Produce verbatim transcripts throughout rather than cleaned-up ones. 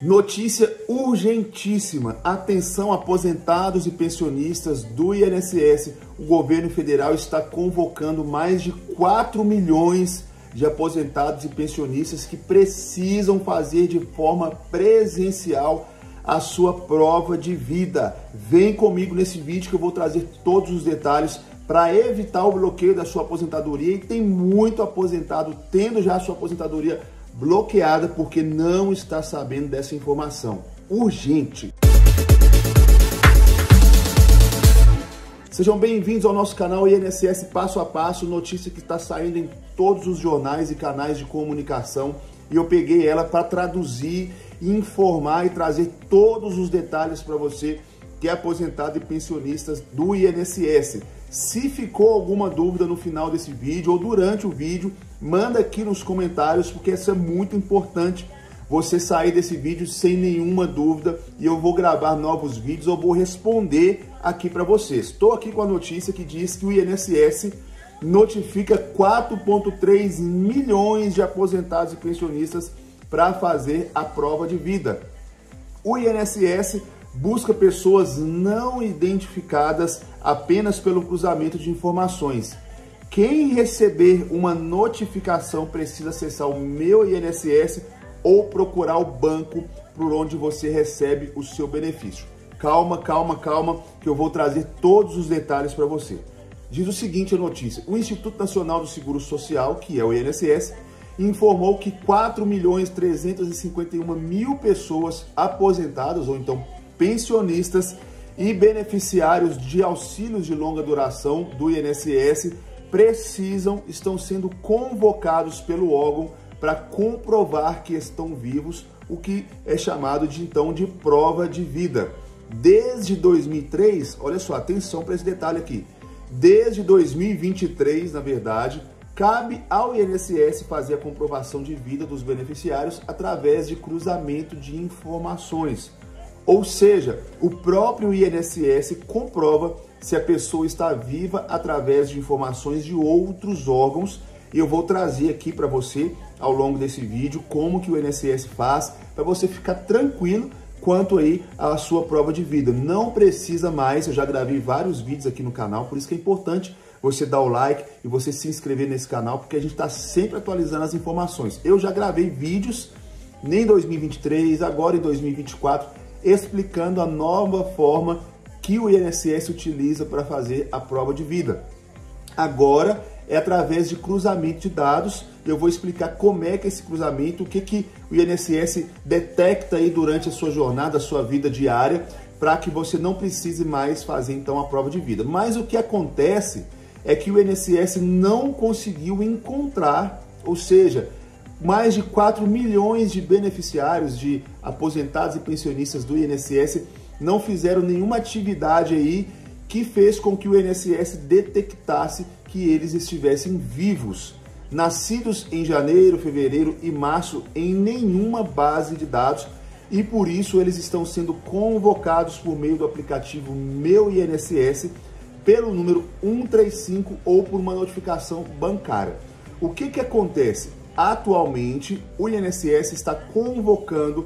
Notícia urgentíssima. Atenção, aposentados e pensionistas do I N S S. O governo federal está convocando mais de quatro milhões de aposentados e pensionistas que precisam fazer de forma presencial a sua prova de vida. Vem comigo nesse vídeo que eu vou trazer todos os detalhes para evitar o bloqueio da sua aposentadoria. E tem muito aposentado tendo já a sua aposentadoria bloqueada porque não está sabendo dessa informação. Urgente! Sejam bem-vindos ao nosso canal I N S S Passo a Passo, notícia que está saindo em todos os jornais e canais de comunicação. E eu peguei ela para traduzir, informar e trazer todos os detalhes para você que é aposentado e pensionista do I N S S. Se ficou alguma dúvida no final desse vídeo ou durante o vídeo, manda aqui nos comentários, porque isso é muito importante, você sair desse vídeo sem nenhuma dúvida, e eu vou gravar novos vídeos, eu vou responder aqui para vocês. Estou aqui com a notícia que diz que o I N S S notifica quatro vírgula três milhões de aposentados e pensionistas para fazer a prova de vida. O I N S S busca pessoas não identificadas apenas pelo cruzamento de informações. Quem receber uma notificação precisa acessar o Meu I N S S ou procurar o banco por onde você recebe o seu benefício. Calma, calma, calma, que eu vou trazer todos os detalhes para você. Diz o seguinte a notícia: o Instituto Nacional do Seguro Social, que é o I N S S, informou que quatro milhões trezentos e cinquenta e uma mil pessoas aposentadas ou então pensionistas e beneficiários de auxílios de longa duração do I N S S precisam, estão sendo convocados pelo órgão para comprovar que estão vivos, o que é chamado de então de prova de vida. Desde dois mil e três, olha só, atenção para esse detalhe aqui, desde dois mil e vinte e três, na verdade, cabe ao I N S S fazer a comprovação de vida dos beneficiários através de cruzamento de informações. Ou seja, o próprio I N S S comprova se a pessoa está viva através de informações de outros órgãos. E eu vou trazer aqui para você, ao longo desse vídeo, como que o I N S S faz, para você ficar tranquilo quanto aí à sua prova de vida. Não precisa mais, eu já gravei vários vídeos aqui no canal, por isso que é importante você dar o like e você se inscrever nesse canal, porque a gente está sempre atualizando as informações. Eu já gravei vídeos em dois mil e vinte e três, agora em dois mil e vinte e quatro, explicando a nova forma que o I N S S utiliza para fazer a prova de vida. Agora é através de cruzamento de dados. Eu vou explicar como é que esse cruzamento, o que, que o I N S S detecta aí durante a sua jornada, a sua vida diária, para que você não precise mais fazer então a prova de vida. Mas o que acontece é que o I N S S não conseguiu encontrar, ou seja, mais de quatro milhões de beneficiários, de aposentados e pensionistas do I N S S não fizeram nenhuma atividade aí que fez com que o I N S S detectasse que eles estivessem vivos, nascidos em janeiro, fevereiro e março em nenhuma base de dados, e por isso eles estão sendo convocados por meio do aplicativo Meu I N S S pelo número um três cinco ou por uma notificação bancária. O que que acontece? Atualmente, o I N S S está convocando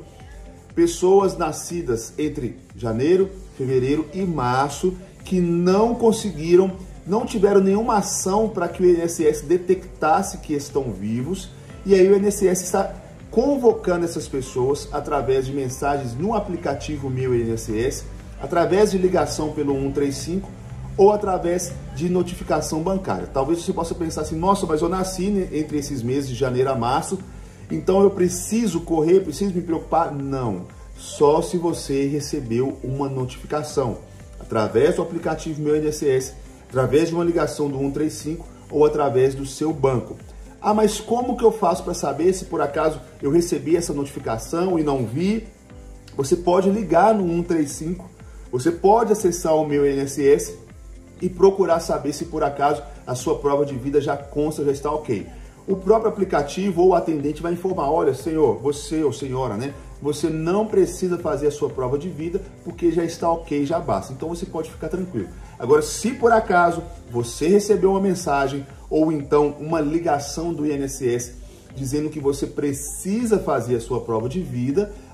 pessoas nascidas entre janeiro, fevereiro e março que não conseguiram, não tiveram nenhuma ação para que o I N S S detectasse que estão vivos, e aí o I N S S está convocando essas pessoas através de mensagens no aplicativo Meu I N S S, através de ligação pelo um três cinco ou através de notificação bancária. Talvez você possa pensar assim: nossa, mas eu nasci entre esses meses de janeiro a março, então eu preciso correr, preciso me preocupar? Não, só se você recebeu uma notificação através do aplicativo Meu I N S S, através de uma ligação do um três cinco ou através do seu banco. Ah, mas como que eu faço para saber se por acaso eu recebi essa notificação e não vi? Você pode ligar no um três cinco, você pode acessar o Meu I N S S e procurar saber se por acaso a sua prova de vida já consta, já está ok. O próprio aplicativo ou o atendente vai informar: olha, senhor, você ou senhora, né? Você não precisa fazer a sua prova de vida porque já está ok, já basta. Então você pode ficar tranquilo. Agora, se por acaso você recebeu uma mensagem ou então uma ligação do I N S S dizendo que você precisa fazer a sua prova de vida,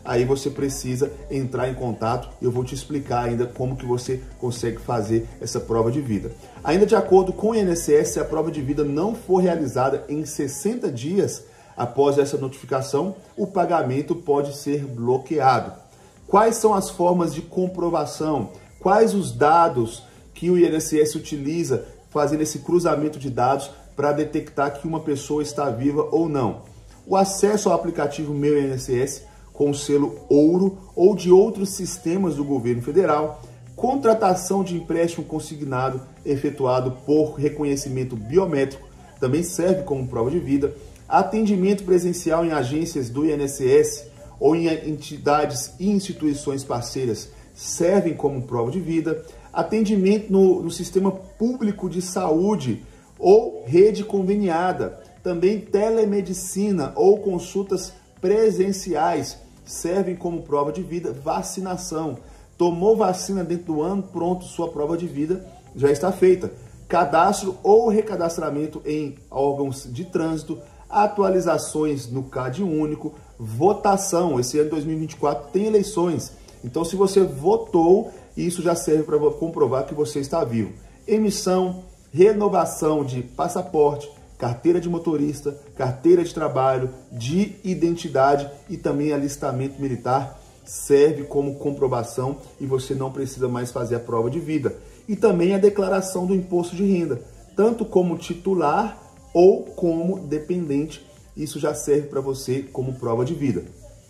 aí você precisa entrar em contato e eu vou te explicar ainda como que você consegue fazer essa prova de vida. Ainda de acordo com o I N S S, se a prova de vida não for realizada em sessenta dias após essa notificação, o pagamento pode ser bloqueado. Quais são as formas de comprovação? Quais os dados que o I N S S utiliza fazendo esse cruzamento de dados para detectar que uma pessoa está viva ou não? O acesso ao aplicativo Meu I N S S com o selo ouro ou de outros sistemas do governo federal, contratação de empréstimo consignado efetuado por reconhecimento biométrico, também serve como prova de vida, atendimento presencial em agências do I N S S ou em entidades e instituições parceiras servem como prova de vida, atendimento no, no sistema público de saúde ou rede conveniada, também telemedicina ou consultas presenciais servem como prova de vida, vacinação. Tomou vacina dentro do ano, pronto, sua prova de vida já está feita. Cadastro ou recadastramento em órgãos de trânsito, atualizações no C A D único, votação. Esse ano dois mil e vinte e quatro tem eleições, então se você votou, isso já serve para comprovar que você está vivo. Emissão, renovação de passaporte, carteira de motorista, carteira de trabalho, de identidade e também alistamento militar serve como comprovação e você não precisa mais fazer a prova de vida. E também a declaração do imposto de renda, tanto como titular ou como dependente, isso já serve para você como prova de vida.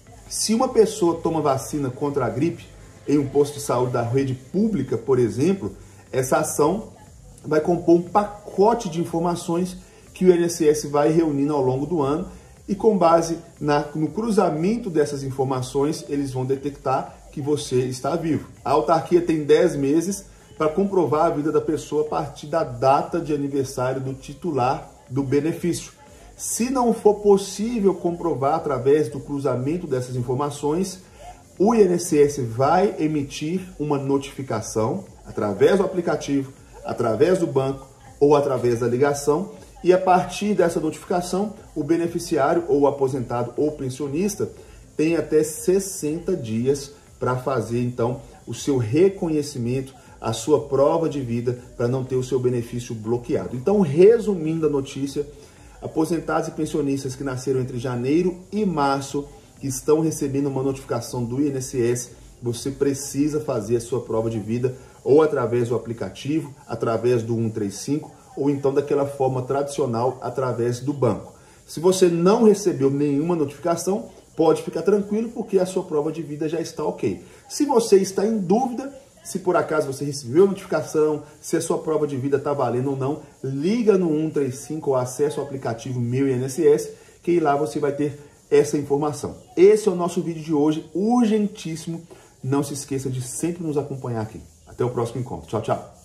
Se uma pessoa toma vacina contra a gripe em um posto de saúde da rede pública, por exemplo, essa ação vai compor um pacote de informações que o I N S S vai reunindo ao longo do ano e com base na, no cruzamento dessas informações, eles vão detectar que você está vivo. A autarquia tem dez meses para comprovar a vida da pessoa a partir da data de aniversário do titular do benefício. Se não for possível comprovar através do cruzamento dessas informações, o I N S S vai emitir uma notificação através do aplicativo, através do banco ou através da ligação, e a partir dessa notificação, o beneficiário ou aposentado ou pensionista tem até sessenta dias para fazer então o seu reconhecimento, a sua prova de vida para não ter o seu benefício bloqueado. Então, resumindo a notícia, aposentados e pensionistas que nasceram entre janeiro e março, que estão recebendo uma notificação do I N S S, você precisa fazer a sua prova de vida ou através do aplicativo, através do cento e trinta e cinco, ou então daquela forma tradicional, através do banco. Se você não recebeu nenhuma notificação, pode ficar tranquilo, porque a sua prova de vida já está ok. Se você está em dúvida, se por acaso você recebeu a notificação, se a sua prova de vida está valendo ou não, liga no cento e trinta e cinco ou acesse o aplicativo Meu I N S S, que lá você vai ter essa informação. Esse é o nosso vídeo de hoje, urgentíssimo. Não se esqueça de sempre nos acompanhar aqui. Até o próximo encontro. Tchau, tchau.